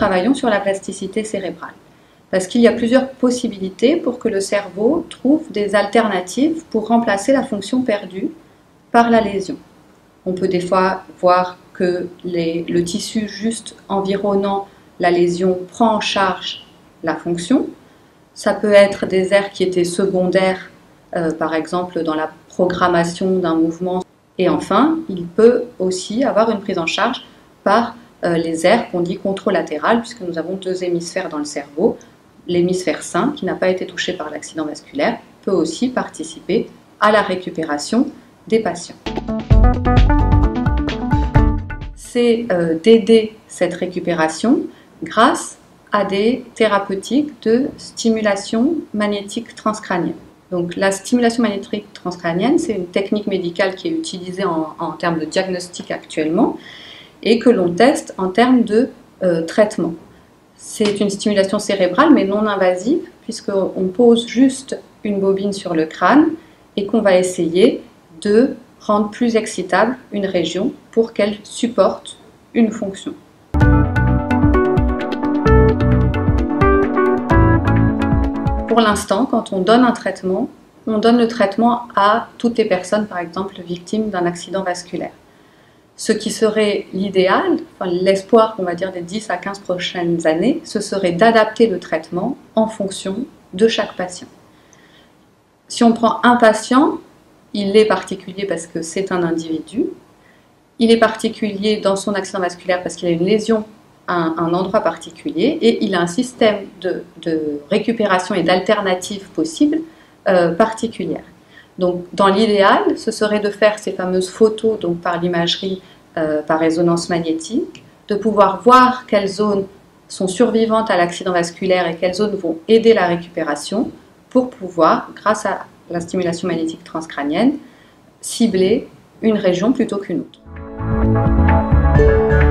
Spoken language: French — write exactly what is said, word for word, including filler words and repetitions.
travaillons sur la plasticité cérébrale. Parce qu'il y a plusieurs possibilités pour que le cerveau trouve des alternatives pour remplacer la fonction perdue par la lésion. On peut des fois voir que les, le tissu juste environnant la lésion prend en charge la fonction. Ça peut être des aires qui étaient secondaires, euh, par exemple dans la programmation d'un mouvement. Et enfin, il peut aussi avoir une prise en charge par euh, les aires qu'on dit contralatérales, puisque nous avons deux hémisphères dans le cerveau. L'hémisphère sain, qui n'a pas été touché par l'accident vasculaire, peut aussi participer à la récupération des patients. C'est euh, d'aider cette récupération grâce à des thérapeutiques de stimulation magnétique transcrânienne. Donc, la stimulation magnétique transcrânienne, c'est une technique médicale qui est utilisée en, en termes de diagnostic actuellement et que l'on teste en termes de euh, traitement. C'est une stimulation cérébrale mais non invasive puisqu'on pose juste une bobine sur le crâne et qu'on va essayer de rendre plus excitable une région pour qu'elle supporte une fonction. Pour l'instant, quand on donne un traitement, on donne le traitement à toutes les personnes, par exemple, victimes d'un accident vasculaire. Ce qui serait l'idéal, enfin, l'espoir, on va dire, des dix à quinze prochaines années, ce serait d'adapter le traitement en fonction de chaque patient. Si on prend un patient, il est particulier parce que c'est un individu. Il est particulier dans son accident vasculaire parce qu'il a une lésion à un, un endroit particulier et il a un système de, de récupération et d'alternatives possibles euh, particulières. Donc, dans l'idéal, ce serait de faire ces fameuses photos donc par l'imagerie, euh, par résonance magnétique, de pouvoir voir quelles zones sont survivantes à l'accident vasculaire et quelles zones vont aider la récupération pour pouvoir, grâce à la stimulation magnétique transcrânienne, cibler une région plutôt qu'une autre.